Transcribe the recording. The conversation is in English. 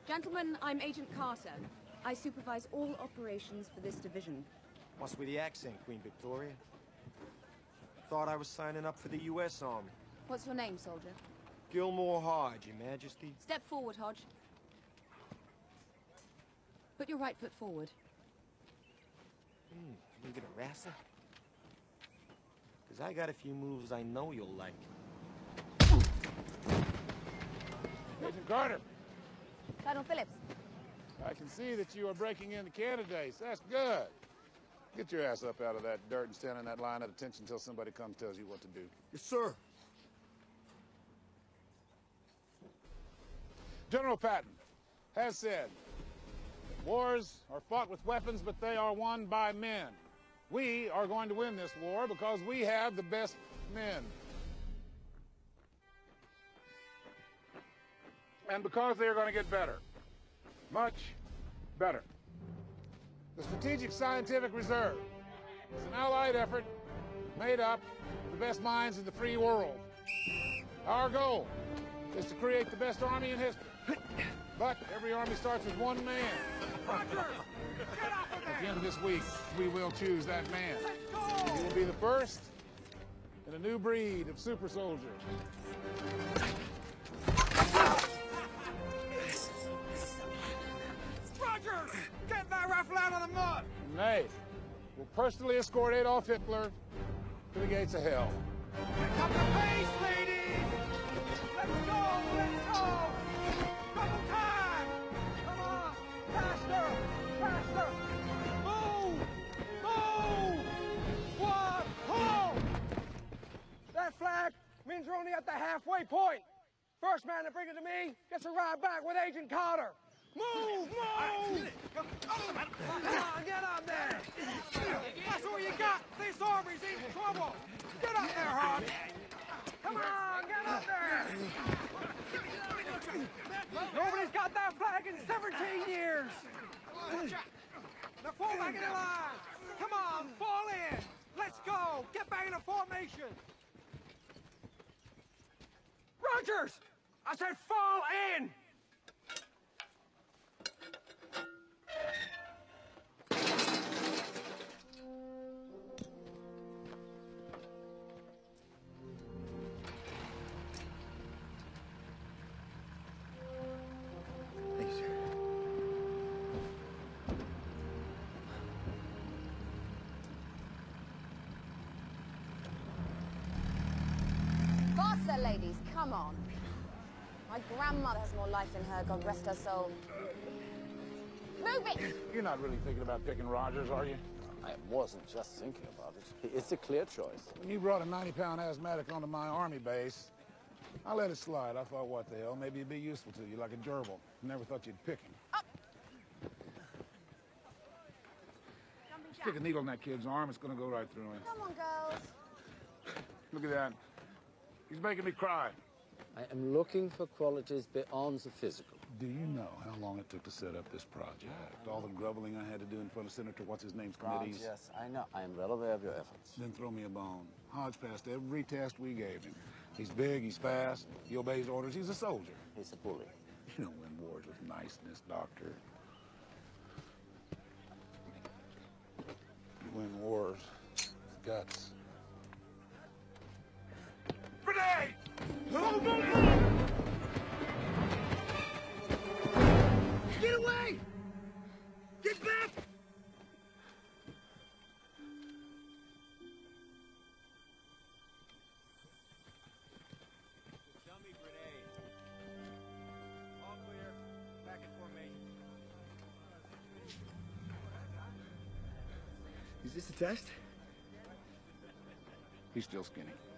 Gentlemen, I'm Agent Carter. I supervise all operations for this division. What's with the accent, Queen Victoria? Thought I was signing up for the U.S. Army. What's your name, soldier? Gilmore Hodge, Your Majesty. Step forward, Hodge. Put your right foot forward. You gonna wrestle? Because I got a few moves I know you'll like. Agent Carter, Colonel Phillips. I can see that you are breaking into candidates. That's good. Get your ass up out of that dirt and stand in that line at attention until somebody comes tells you what to do. Yes, sir. General Patton has said that wars are fought with weapons, but they are won by men. We are going to win this war because we have the best men. And because they are going to get better. Much better. The Strategic Scientific Reserve is an allied effort made up of the best minds in the free world. Our goal is to create the best army in history. But every army starts with one man. Roger! Get off of there! At the end of this week, we will choose that man. He will be the first in a new breed of super soldiers. Roger! Get that rifle out of the mud! And they will personally escort Adolf Hitler to the gates of hell. Pick up the pace, ladies! Let's go! Let's go! Double time! Come on! Faster! Faster! Move! Move! One! Hold! That flag means we're only at the halfway point. First man to bring it to me gets a ride back with Agent Carter. Move! Move! Come on, get up there! That's all you got! This army's in trouble! Get up there, Hodge! Come on, get up there! Nobody's got that flag in 17 years! Now fall back in the line! Come on, fall in! Let's go! Get back into formation! Rogers! I said fall in! Thanks, sir. Faster, ladies, come on. My grandmother has more life in her, God rest her soul. Move it! You're not really thinking about picking Rogers, are you? I wasn't just thinking about it. It's a clear choice. When you brought a 90-pound asthmatic onto my army base, I let it slide. I thought, what the hell, maybe it'd be useful to you, like a gerbil. Never thought you'd pick him. Up! Stick a needle in that kid's arm, it's gonna go right through him. Come on, girls. Look at that. He's making me cry. I am looking for qualities beyond the physical. Do you know how long it took to set up this project? All the groveling I had to do in front of Senator What's-His-Name's committees? Yes, I know. I am well aware of your efforts. Then throw me a bone. Hodge passed every test we gave him. He's big, he's fast, he obeys orders, he's a soldier. He's a bully. You don't win wars with niceness, Doctor. You win wars with guts. Grenade! Get away! Get back! Dummy grenade. All clear. Back in formation. Is this a test? He's still skinny.